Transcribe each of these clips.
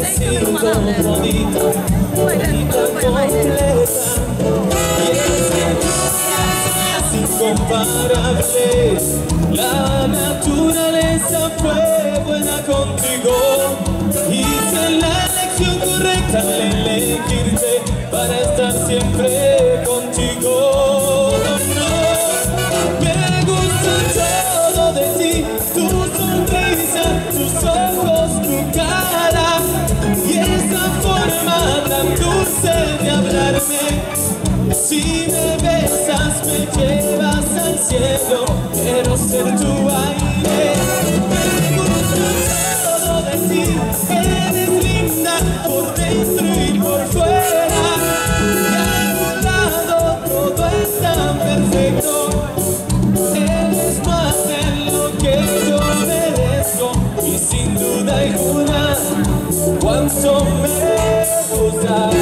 siento bonita, bonita completa. Y es que es incomparable. La naturaleza fue buena contigo. Hice la elección correcta al elegirte para estar siempre contigo. Me gusta todo de ti, tu sonrisa, tus ojos, tu cara y esa forma tan dulce de hablarme. Si me besas me llevas al cielo, quiero ser tu aire. Me gusta todo de ti, eres linda por dentro y por fuera. Y a tu lado todo es tan perfecto. Eres más de lo que yo merezco y sin duda alguna cuánto me gustas.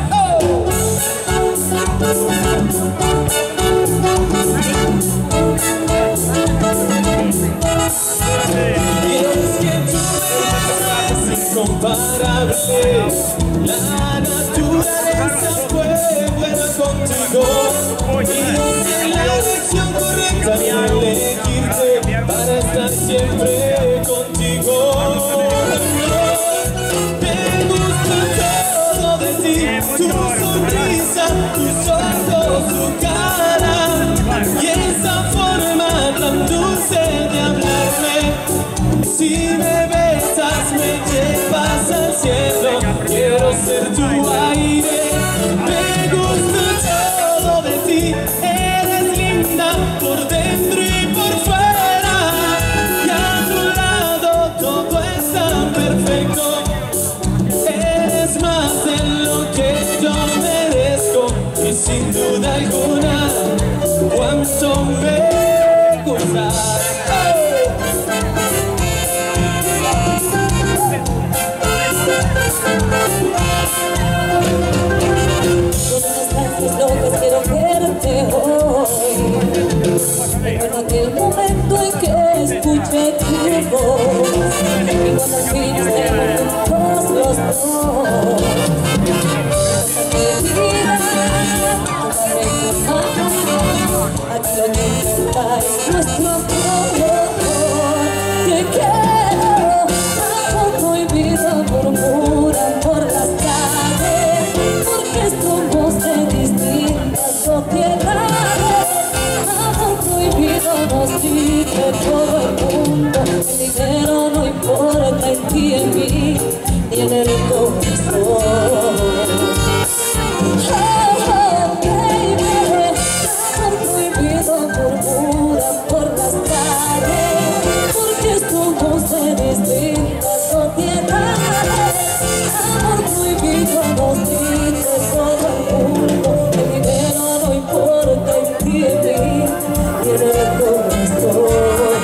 Y es que tú eres incomparable. La naturaleza fue buena contigo. Hice la elección correcta al elegirte para estar siempre contigo. Me gusta todo de ti, tu sonrisa, tus ojos, tu cara y esa forma tan dulce de hablarme. Si me besas me llevas al cielo, quiero ser tu aire. Me gusta todo de ti, eres linda por dentro y por fuera. Y a tu lado todo es tan perfecto. Eres más de lo que yo merezco y sin duda alguna cuánto me gustas. Locas quiero verte hoy. En aquel momento en que escuché tu voz y cuando al fin estemos los dos. Aquí lo que importa es nuestro amor. Te quiero, amor prohibido murmuran por las calles, porque somos de distintas sociedades. Amor prohibido nos dice todo el mundo. El dinero no importa en ti, en mí, ni en el corazón. Murmuran por las calles, porque somos de distintas sociedades. Amor prohibido nos dice todo el mundo. El dinero no importa en ti, en mí, ni en el corazón.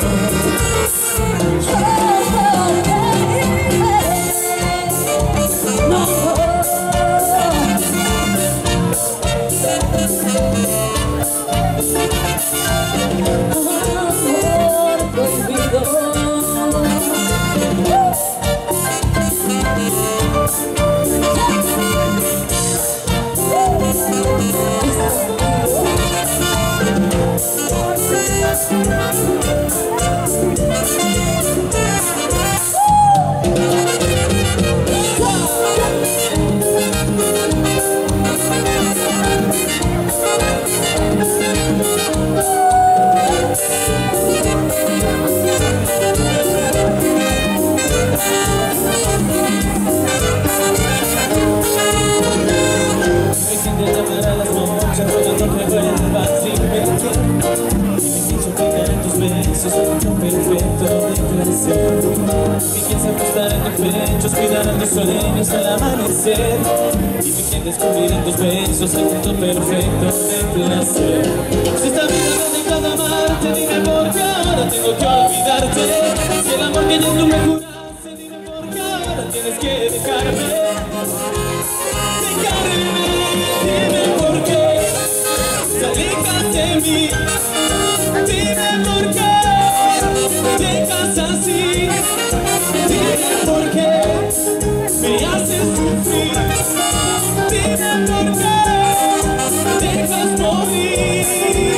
Cuidarán tus sueños al amanecer y me quieren descubrir en tus besos el punto perfecto de placer. Si esta vida me ha dejado amarte, dime por qué ahora tengo que olvidarte. Si el amor que yo tú me juraste, dime por qué ahora tienes que dejarme. Dime por qué te alejas de mí. Dime por qué te dejas así. Dime por qué me haces sufrir. Dime por qué me dejas morir.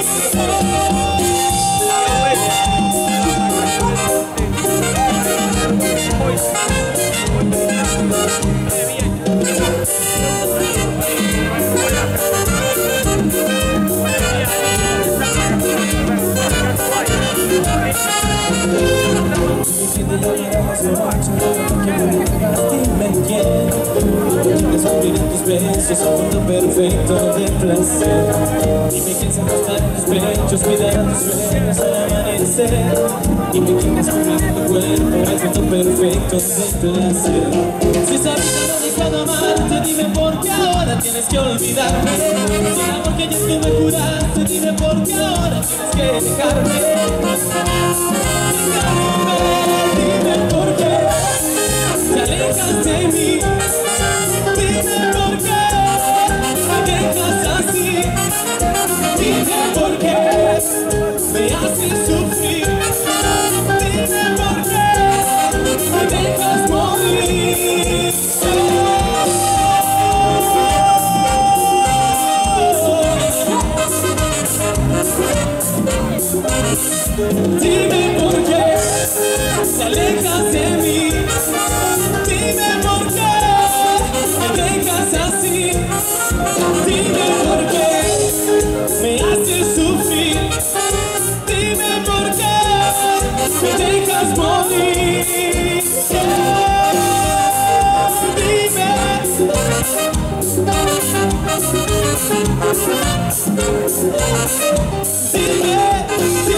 Dime quién descubrir en tus besos un mundo perfecto de placer. Dime quién se acostará en tus pechos, cuidar tus sueños al amanecer. Dime quién descubrir en tu cuerpo el mundo perfecto de placer. Si esa vida no ha dejado amarte, dime por qué ahora tienes que olvidarme. Si el amor que ayer tú me juraste, dime por qué ahora tienes que dejarme. Dime por qué te alejas de mí. Dime por qué me dejas así. Dime por qué me haces sufrir. Dime por qué me dejas morir. Dime por qué te alejas de mí. Dime por qué me dejas así. Dime por qué me haces sufrir. Dime por qué me dejas morir. Dime.